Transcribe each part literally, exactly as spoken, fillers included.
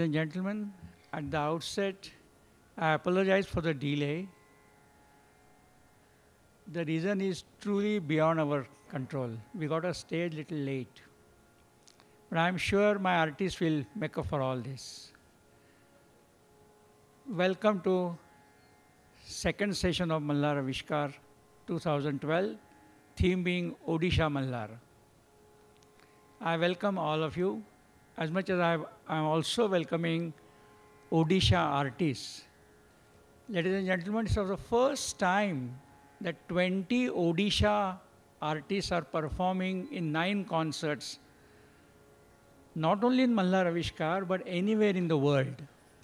and gentlemen, at the outset, I apologize for the delay. The reason is truly beyond our control. We got a stage little late. But I'm sure my artists will make up for all this. Welcome to second session of Mallar Avishkar twenty twelve, theme being Odisha Mallar. I welcome all of you, as much as I am also welcoming Odisha artists. Ladies and gentlemen, it's the first time that twenty Odisha artists are performing in nine concerts, not only in Mallar Avishkar, but anywhere in the world.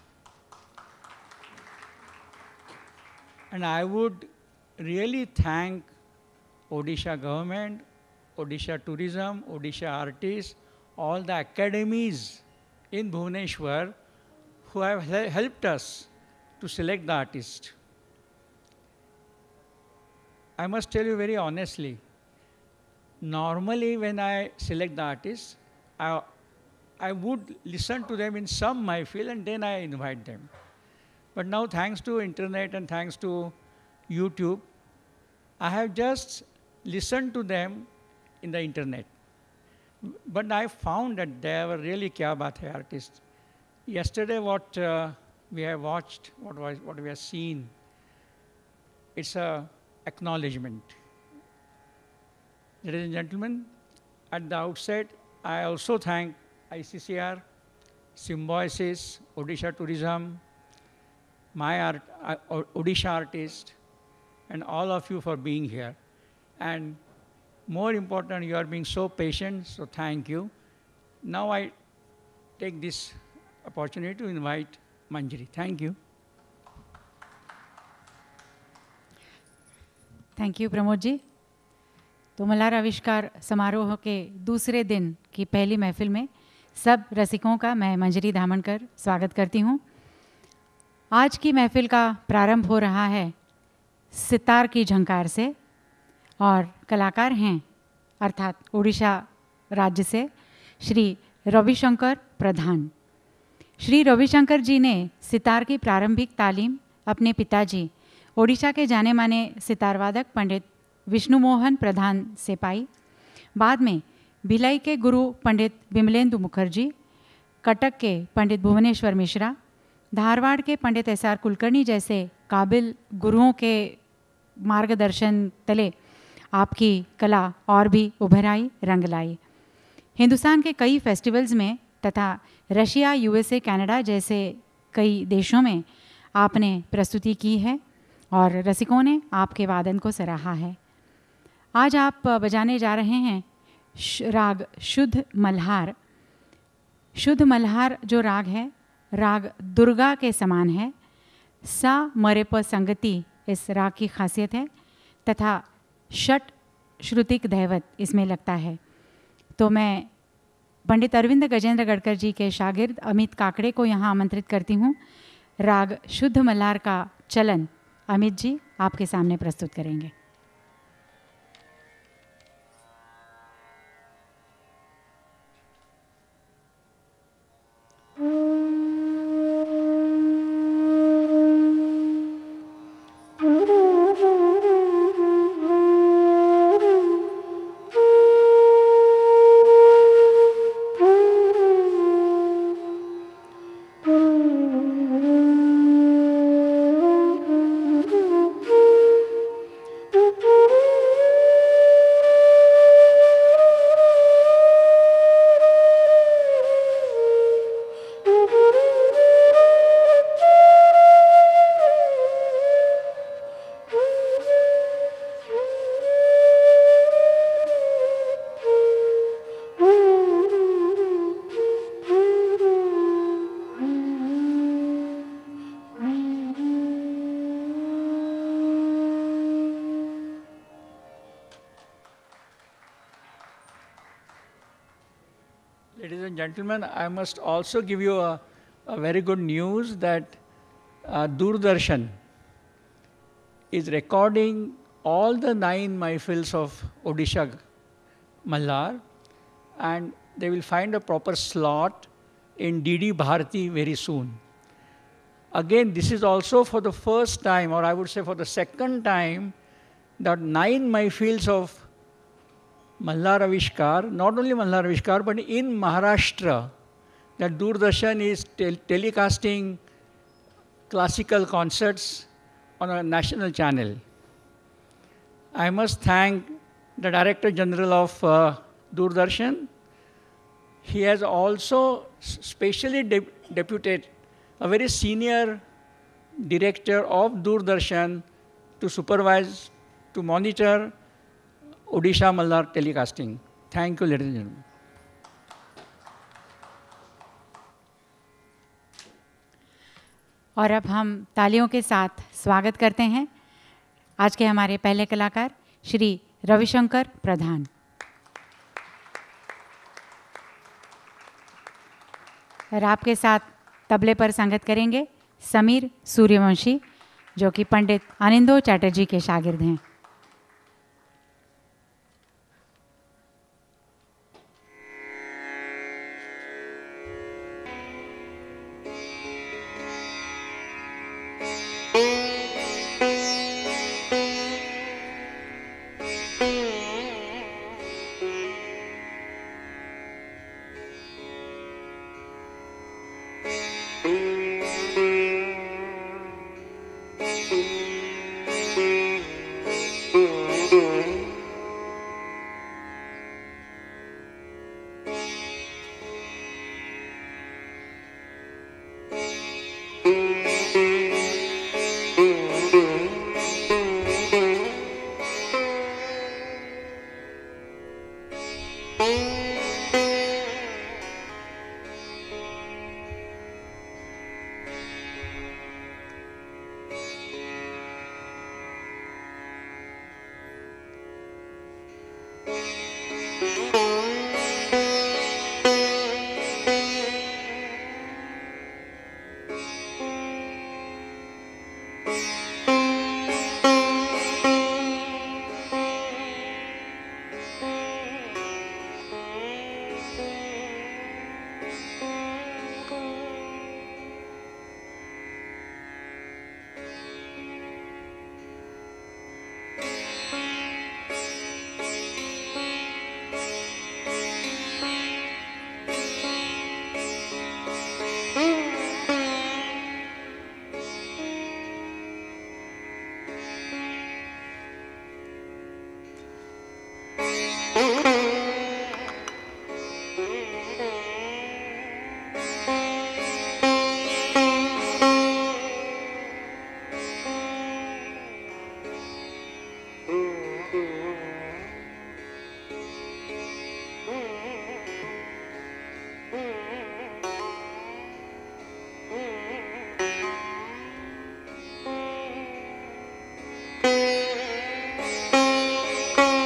And I would really thank Odisha government, Odisha tourism, Odisha artists, all the academies in Bhubaneswar who have hel helped us to select the artist. I must tell you very honestly, normally when I select the artist, I, I would listen to them in some mahfil and then I invite them. But now thanks to internet and thanks to YouTube, I have just listened to them in the internet. But I found that they were really kya baat hai artists. Yesterday what uh, we have watched, what, was, what we have seen, it's a acknowledgement. Ladies and gentlemen, at the outset, I also thank I C C R, Symbiosis, Odisha Tourism, my art, uh, Odisha artist, and all of you for being here. And more important, you are being so patient, so thank you. Now I take this opportunity to invite Manjari. Thank you. Thank you Pramod ji. तो मल्हार आविष्कार समारोह के दूसरे दिन की पहली महफिल में सब रसिकों का मैं मंजरी धामणकर स्वागत करती हूँ। आज की महफिल का प्रारंभ हो रहा है सितार की झंकार से और कलाकार हैं अर्थात उड़ीसा राज्य से श्री रविशंकर प्रधान। श्री रविशंकर जी ने सितार की प्रारंभिक तालीम अपने पिताजी ओडिशा के जाने माने सितार वादक पंडित विष्णु मोहन प्रधान से पाई। बाद में भिलाई के गुरु पंडित विमलेंदु मुखर्जी, कटक के पंडित भुवनेश्वर मिश्रा, धारवाड़ के पंडित एस आर कुलकर्णी जैसे काबिल गुरुओं के मार्गदर्शन तले आपकी कला और भी उभर आई, रंग लाई। हिंदुस्तान के कई फेस्टिवल्स में तथा रशिया, यूएसए, कनाडा जैसे कई देशों में आपने प्रस्तुति की है और रसिकों ने आपके वादन को सराहा है। आज आप बजाने जा रहे हैं राग शुद्ध मल्हार। शुद्ध मल्हार जो राग है, राग दुर्गा के समान है। सा मरे प संगति इस राग की खासियत है तथा षट श्रुतिक दैवत इसमें लगता है। तो मैं पंडित अरविंद गजेंद्र गडकर जी के शागिर्द अमित काकड़े को यहाँ आमंत्रित करती हूँ। राग शुद्ध मल्हार का चलन अमित जी आपके सामने प्रस्तुत करेंगे। Ladies and gentlemen, I must also give you a, a very good news that uh, Doordarshan is recording all the nine mahfils of Odisha Mallar, and they will find a proper slot in D D Bharati very soon. Again, this is also for the first time, or I would say for the second time, that nine Mahfils of Malhar Avishkar, not only Malhar Avishkar, but in Maharashtra, that Doordarshan is tel telecasting classical concerts on a national channel. I must thank the Director General of uh, Doordarshan. He has also specially de deputed a very senior director of Doordarshan to supervise, to monitor Odisha Malhar telecasting. Thank you, ladies and gentlemen. और अब हम तालियों के साथ स्वागत करते हैं आज के हमारे पहले कलाकार श्री रविशंकर प्रधान। और आपके साथ तबले पर संगत करेंगे समीर सूर्यवंशी, जो कि पंडित अनिंदो चैटर्जी के शागिर्द हैं।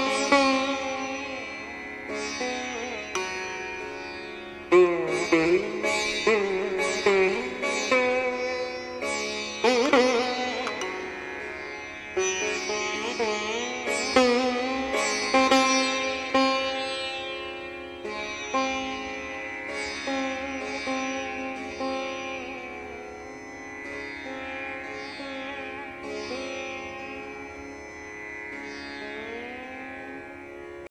Mm-hmm.